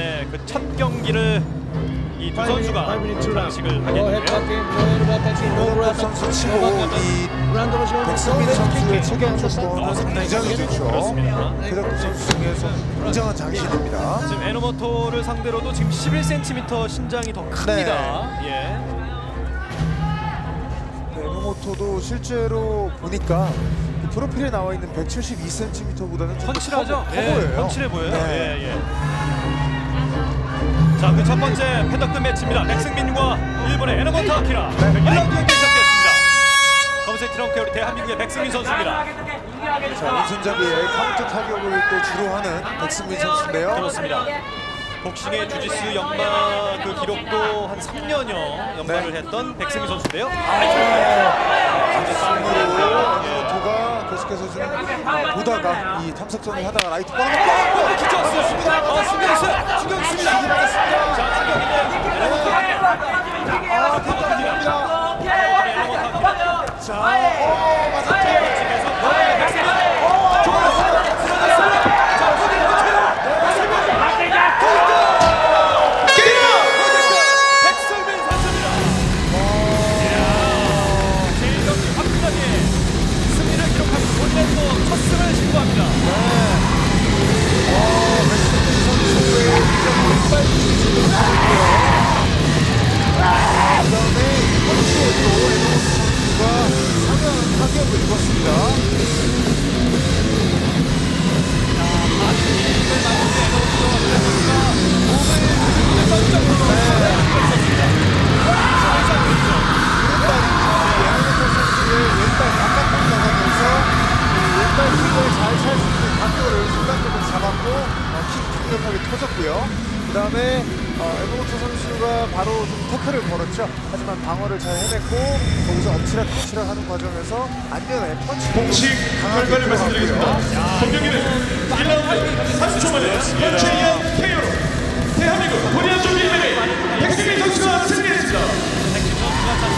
만에 그 첫 경기를 이 두 선수가 장식을 하게 되고요. 에너모 선수 치고 이 백승민 선수의 체격 조건은 굉장히 좋죠. 그렇습니다. 페더급 선수 중에서 굉장한 장신입니다. 지금 에너모토를 상대로도 지금 11cm 신장이 더 큽니다. 예. 에너모토도 실제로 보니까 프로필에 나와 있는 172cm보다는 좀 펀치라죠? 커 예, 보여요. 펀치해 보여요. 네. 예, 예. 자, 그 첫 번째 패더급 매치입니다. 백승민과 일본의 에너모토 아키라. 1라운드 경기 시작됐습니다. 검색 트렁크의 대한민국의 백승민 선수입니다. 자, 왼손잡이의 카운터 타격을 또 주로 하는 백승민 선수인데요. 그렇습니다. 복싱의 주짓수 연마 그 기록도 한 3년여 연마를 했던 백승민 선수인데요. 에너모토가 계속해서 좀 보다가 이 탐색전을 하다가 라이트 꽝꽝 키트 왔습니다. 숨겨있어요. 숨겨있습니다. 자, 충격인데 에너모토 자, 맞았죠. 그 다음에 에너모토 선수가 바로 좀 태클을 걸었죠. 하지만 방어를 잘 해냈고 거기서 엎치락 하는 과정에서 안면에 펀치 공식 결과를 말씀드리겠습니다. 공격기는 1라운드 30초 만에 현재의